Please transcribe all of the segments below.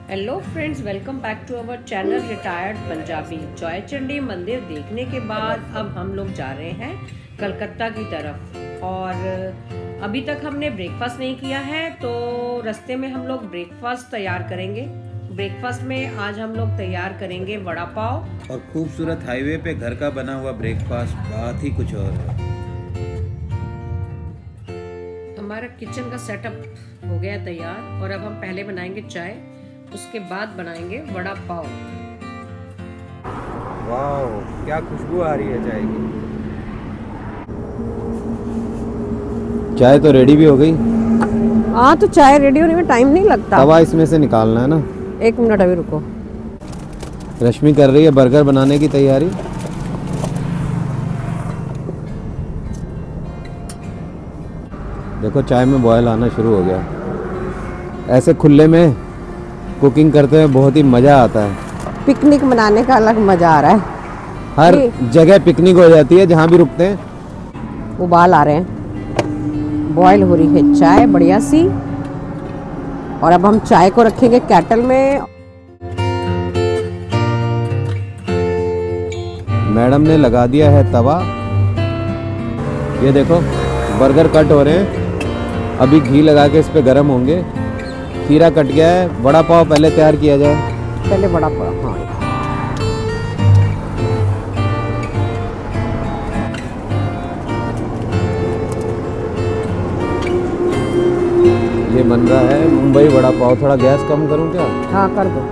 Hello friends, welcome back to our channel retired Punjabi. Joy Chandi मंदिर देखने के बाद अब हम लोग जा रहे हैं कलकत्ता की तरफ। और अभी तक हमने ब्रेकफास्ट नहीं किया है, तो रास्ते में हम लोग ब्रेकफास्ट तैयार करेंगे। ब्रेकफास्ट में आज हम लोग तैयार करेंगे वड़ा पाव और खूबसूरत हाईवे पे घर का बना हुआ ब्रेकफास्ट बात ही कुछ और है। हमारा किचन का सेटअप हो गया तैयार और अब हम पहले बनाएंगे चाय, उसके बाद बनाएंगे वड़ा पाव। वाह, क्या खुशबू आ रही है चाय की। चाय तो रेडी भी हो गई। हाँ, तो चाय रेडी होने में टाइम नहीं लगता। तवा इसमें से निकालना है ना। 1 मिनट अभी रुको। रश्मि कर रही है बर्गर बनाने की तैयारी। देखो चाय में बॉयल आना शुरू हो गया। ऐसे खुले में कुकिंग करते हुए बहुत ही मज़ा आता है। पिकनिक मनाने का अलग मजा आ रहा है। हर जगह पिकनिक हो जाती है जहाँ भी रुकते हैं। उबाल आ रहे हैं, बॉयल हो रही है चाय बढ़िया सी। और अब हम चाय को रखेंगे केटल में। मैडम ने लगा दिया है तवा। ये देखो बर्गर कट हो रहे हैं, अभी घी लगा के इस पे गरम होंगे। खीरा कट गया है। वड़ा पाव पहले तैयार किया जाए। पहले वड़ा पाव, हाँ। ये बन रहा है मुंबई वड़ा पाव। थोड़ा गैस कम करूं क्या? हाँ, कर दो।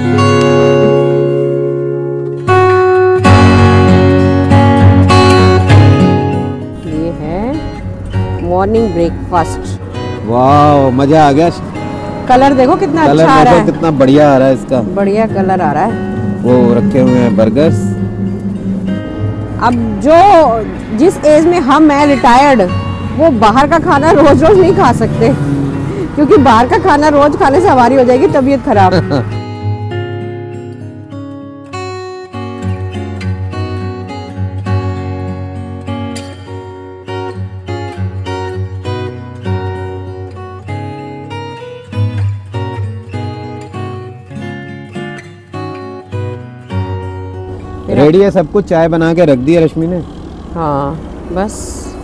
ये है मॉर्निंग ब्रेकफास्ट। वाह, मजा आ गया। कलर देखो कितना अच्छा आ रहा है। कितना बढ़िया आ रहा है इसका। बढ़िया कलर आ रहा है। वो रखे हुए हैं बर्गर्स। अब जो जिस एज में हम हैं रिटायर्ड, वो बाहर का खाना रोज रोज नहीं खा सकते, क्योंकि बाहर का खाना रोज खाने से हमारी हो जाएगी तबीयत खराब। रेडी है सब कुछ। चाय बना के रख दी है रश्मि ने। हाँ, बस।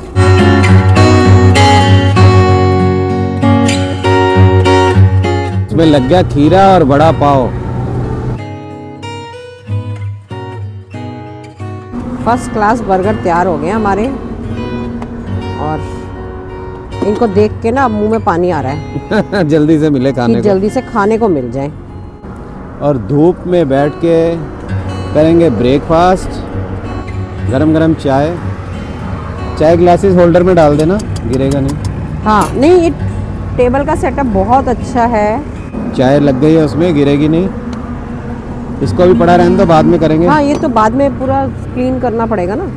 इसमें लग गया खीरा और vada pav. First class burger तैयार हो गए हमारे। और इनको देख के ना मुंह में पानी आ रहा है। जल्दी से मिले खाने को। जल्दी से खाने को मिल जाए। और धूप में बैठ के करेंगे ब्रेकफास्ट। गरम गरम चाय। चाय ग्लासेस होल्डर में डाल देना, गिरेगा नहीं। हाँ, नहीं, ये टेबल का सेटअप बहुत अच्छा है। चाय लग गई है उसमें, गिरेगी नहीं। इसको भी पड़ा रहने दो, बाद में करेंगे। हाँ, ये तो बाद में पूरा क्लीन करना पड़ेगा ना।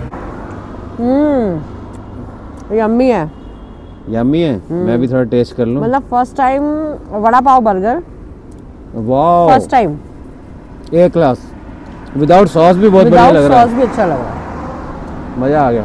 यम्मी है। यम्मी है। मैं भी थोड़ा टेस्ट कर लूं। मतलब first time vada pav burger. वाह, first time. A class. Without sauce भी बहुत बढ़िया लग रहा है। सॉस भी अच्छा लग रहा है। मजा आ गया।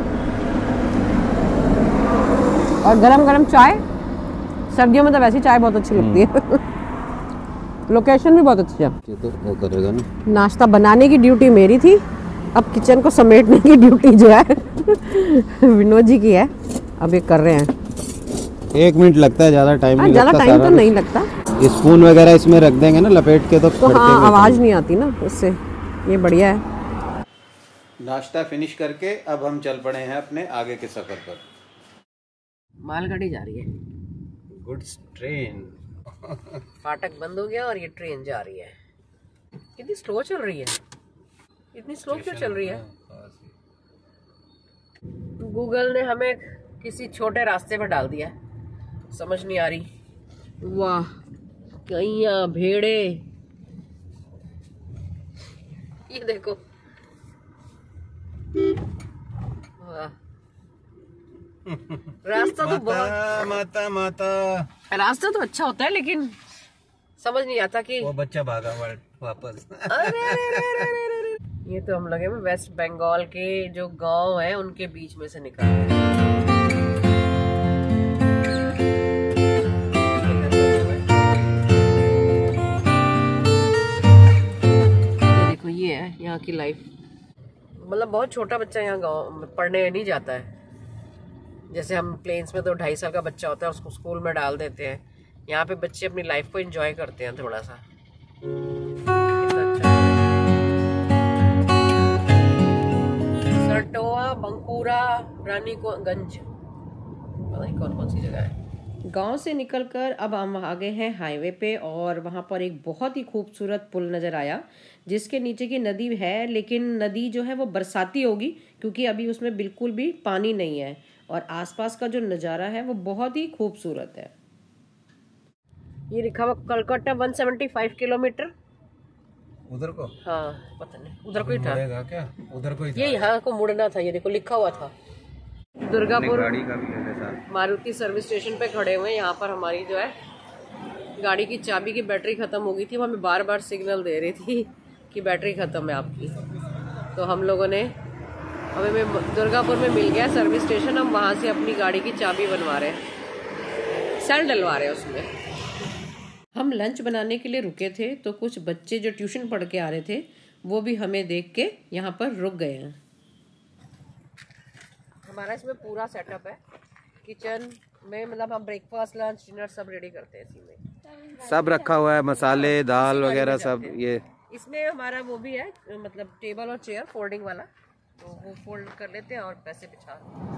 और गरम गरम चाय। सर्दियों में तो वैसे चाय बहुत अच्छी लगती है। लोकेशन भी बहुत अच्छी है। ये तो वो करेगा ना। नाश्ता बनाने की ड्यूटी मेरी थी, अब किचन को समेटने की ड्यूटी जो है विनोद जी की है। अब ये कर रहे हैं। 1 मिनट लगता है, ज्यादा टाइम नहीं लगता। ज्यादा टाइम तो नहीं लगता। स्पून वगैरह इसमें रख देंगे ना लपेट के, तो हाँ, आवाज नहीं आती ना उससे। ये बढ़िया है। नाश्ता फिनिश करके अब हम चल पड़े हैं अपने आगे के सफर पर। मालगाड़ी जा रही है। Goods train. फाटक बंद हो गया और ये ट्रेन जा रही है। कितनी स्लो चल रही है। इतनी स्लो क्यों चल रही है? गूगल ने हमें किसी छोटे रास्ते पर डाल दिया है, समझ नहीं आ रही। वाह, गैया, भेड़े, ये देखो। वाह, रास्ता तो बहुत माता रास्ता तो अच्छा होता है, लेकिन समझ नहीं आता कि वो बच्चा भागा वापस। ये तो हम लगे वेस्ट बंगाल के जो गांव है उनके बीच में से निकल रहे हैं। है यहाँ की लाइफ। मतलब बहुत छोटा बच्चा यहाँ गाँव पढ़ने नहीं जाता है। जैसे हम प्लेन्स में तो 2.5 साल का बच्चा होता है, उसको स्कूल में डाल देते हैं। यहाँ पे बच्चे अपनी लाइफ को एंजॉय करते हैं थोड़ा सा। सरटोआ, बंकुरा, रानीगंज, पता नहीं कौन कौन सी जगह है। गांव से निकलकर अब हम आ गए हैं हाईवे पे, और वहाँ पर एक बहुत ही खूबसूरत पुल नज़र आया जिसके नीचे की नदी है, लेकिन नदी जो है वो बरसाती होगी क्योंकि अभी उसमें बिल्कुल भी पानी नहीं है, और आसपास का जो नज़ारा है वो बहुत ही खूबसूरत है। ये लिखा हुआ कलकत्ता 175 किलोमीटर। उधर को? हाँ पता नहीं, उधर को ही था क्या? उधर को ही था। ये यहाँ को मुड़ना था, ये देखो लिखा हुआ था। दुर्गापुर गाड़ी का भी ले ले मारुति सर्विस स्टेशन पे खड़े हुए हैं। यहाँ पर हमारी जो है गाड़ी की चाबी की बैटरी ख़त्म हो गई थी। वो हमें बार बार सिग्नल दे रही थी कि बैटरी ख़त्म है आपकी। तो हम लोगों ने, हमें दुर्गापुर में मिल गया सर्विस स्टेशन। हम वहाँ से अपनी गाड़ी की चाबी बनवा रहे हैं, सेल डलवा रहे हैं उसमें। हम लंच बनाने के लिए रुके थे तो कुछ बच्चे जो ट्यूशन पढ़ के आ रहे थे वो भी हमें देख के यहाँ पर रुक गए हैं। हमारा इसमें पूरा सेटअप है किचन में, मतलब हम ब्रेकफास्ट लंच डिनर सब रेडी करते हैं इसी में। सब रखा हुआ है, मसाले दाल वगैरह सब। ये इसमें हमारा वो भी है, मतलब टेबल और चेयर फोल्डिंग वाला, तो वो फोल्ड कर लेते हैं और पैसे बिछा।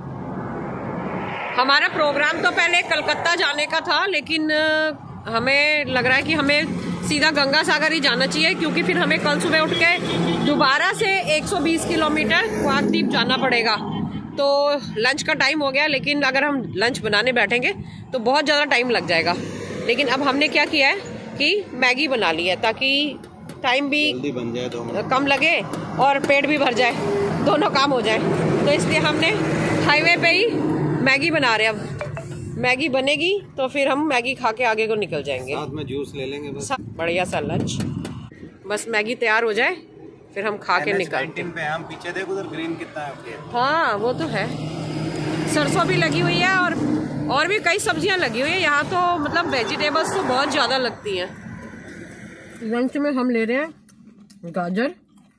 हमारा प्रोग्राम तो पहले कलकत्ता जाने का था, लेकिन हमें लग रहा है कि हमें सीधा गंगा सागर ही जाना चाहिए, क्योंकि फिर हमें कल सुबह उठ के दोबारा से 120 किलोमीटर काकद्वीप जाना पड़ेगा। तो लंच का टाइम हो गया, लेकिन अगर हम लंच बनाने बैठेंगे तो बहुत ज़्यादा टाइम लग जाएगा। लेकिन अब हमने क्या किया है कि मैगी बना ली है, ताकि टाइम भी जल्दी बन जाए, 2 मिनट कम लगे और पेट भी भर जाए, दोनों काम हो जाए। तो इसलिए हमने हाईवे पे ही मैगी बना रहे हैं। अब मैगी बनेगी तो फिर हम मैगी खा के आगे को निकल जाएंगे। साथ में जूस ले लेंगे बस। बढ़िया सा लंच, बस मैगी तैयार हो जाए फिर हम खा के निकलते हैं। पे हम पीछे देख, उधर ग्रीन कितना है। हाँ वो तो है, सरसों भी लगी हुई है और भी कई सब्जियां लगी हुई है यहाँ तो। मतलब वेजिटेबल्स तो बहुत ज़्यादा लगती हैं। लंच में हम ले रहे हैं गाजर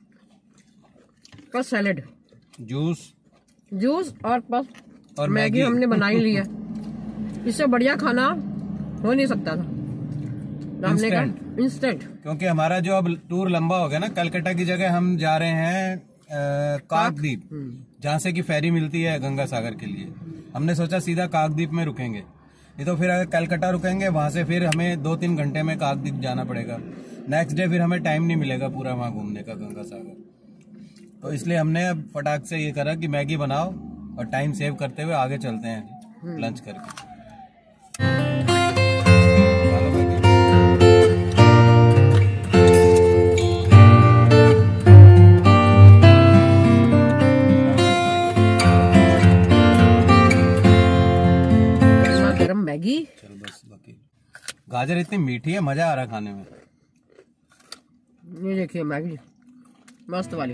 का सैलेड, जूस और बस, और मैगी हमने बनाई ली है। इससे बढ़िया खाना हो नहीं सकता था। हमने कहा इंस्टेंट, क्योंकि हमारा जो अब टूर लंबा हो गया ना, कलकत्ता की जगह हम जा रहे हैं काकद्वीप, जहाँ से कि फेरी मिलती है गंगा सागर के लिए। हमने सोचा सीधा काकद्वीप में रुकेंगे, नहीं तो फिर अगर कलकत्ता रुकेंगे वहां से फिर हमें 2-3 घंटे में काकद्वीप जाना पड़ेगा। नेक्स्ट डे फिर हमें टाइम नहीं मिलेगा पूरा वहां घूमने का गंगा सागर। तो इसलिए हमने अब फटाक से ये करा कि मैगी बनाओ और टाइम सेव करते हुए आगे चलते हैं लंच करके। मैगी, चल बस, बाकी गाजर इतनी मीठी है, मजा आ रहा है खाने में। ये देखिए मैगी मस्त वाली।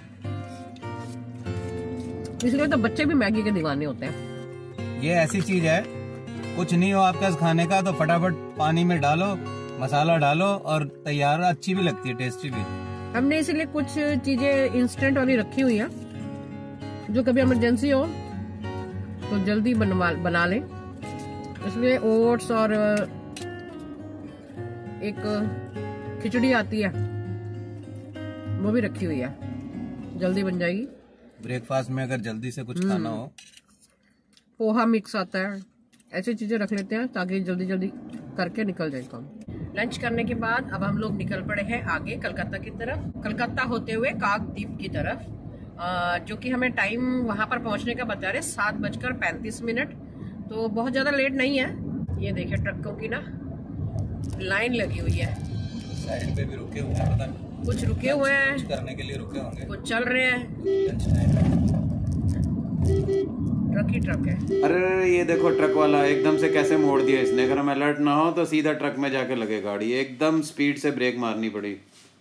इसलिए तो बच्चे भी मैगी के दीवाने होते हैं। ये ऐसी चीज है, कुछ नहीं हो आपके पास खाने का तो फटाफट पानी में डालो, मसाला डालो और तैयार। अच्छी भी लगती है, टेस्टी भी। हमने इसीलिए कुछ चीजें इंस्टेंट वाली रखी हुई है, जो कभी इमरजेंसी हो तो जल्दी बना लें। इसलिए ओट्स और एक खिचड़ी आती है वो भी रखी हुई है, जल्दी बन जाएगी। ब्रेकफास्ट में अगर जल्दी से कुछ खाना हो, पोहा मिक्स आता है, ऐसी चीजें रख लेते हैं ताकि जल्दी जल्दी करके निकल जाए काम। लंच करने के बाद अब हम लोग निकल पड़े हैं आगे कलकत्ता की तरफ, कलकत्ता होते हुए काकद्वीप की तरफ, जो कि हमें टाइम वहां पर पहुंचने का बता रहे 7:35। तो बहुत ज्यादा लेट नहीं है। ये देखिए ट्रकों की ना लाइन लगी हुई है, साइड पे भी रुके हुए हैं, पता नहीं कुछ रुके हुए हैं, कुछ करने के लिए रुके होंगे, कुछ चल रहे हैं। ट्रक ही ट्रक है। अरे ये देखो ट्रक वाला एकदम से कैसे मोड़ दिया इसने। अगर हम अलर्ट ना हो तो सीधा ट्रक में जाके लगे गाड़ी, एकदम स्पीड से ब्रेक मारनी पड़ी।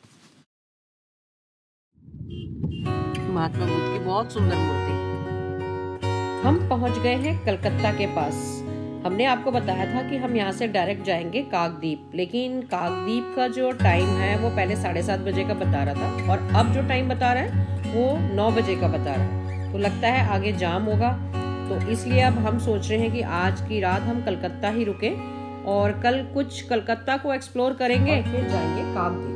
महात्मा बुद्ध की बहुत सुंदर मूर्ति। हम पहुंच गए हैं कलकत्ता के पास। हमने आपको बताया था कि हम यहाँ से डायरेक्ट जाएंगे काकद्वीप, लेकिन काकद्वीप का जो टाइम है वो पहले 7:30 बजे का बता रहा था और अब जो टाइम बता रहा है वो 9 बजे का बता रहा है। तो लगता है आगे जाम होगा, तो इसलिए अब हम सोच रहे हैं कि आज की रात हम कलकत्ता ही रुकें और कल कुछ कलकत्ता को एक्सप्लोर करेंगे, फिर जाएंगे काकद्वीप।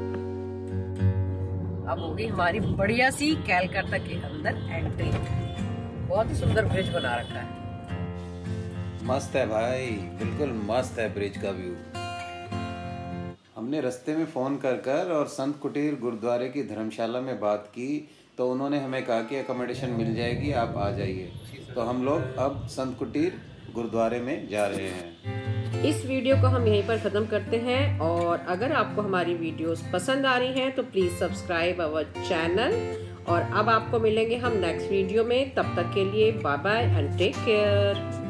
अब होगी हमारी बढ़िया सी कलकत्ता के अंदर एंट्री। बहुत ही सुंदर ब्रिज बना रखा है, मस्त है भाई, बिल्कुल मस्त है ब्रिज का व्यू। हमने रास्ते में फ़ोन कर और संत कुटीर गुरुद्वारे की धर्मशाला में बात की, तो उन्होंने हमें कहा कि अकोमोडेशन मिल जाएगी, आप आ जाइए। तो हम लोग अब संत कुटीर गुरुद्वारे में जा रहे हैं। इस वीडियो को हम यहीं पर ख़त्म करते हैं और अगर आपको हमारी वीडियोस पसंद आ रही हैं तो प्लीज़ सब्सक्राइब अवर चैनल। और अब आपको मिलेंगे हम नेक्स्ट वीडियो में, तब तक के लिए bye bye and take care.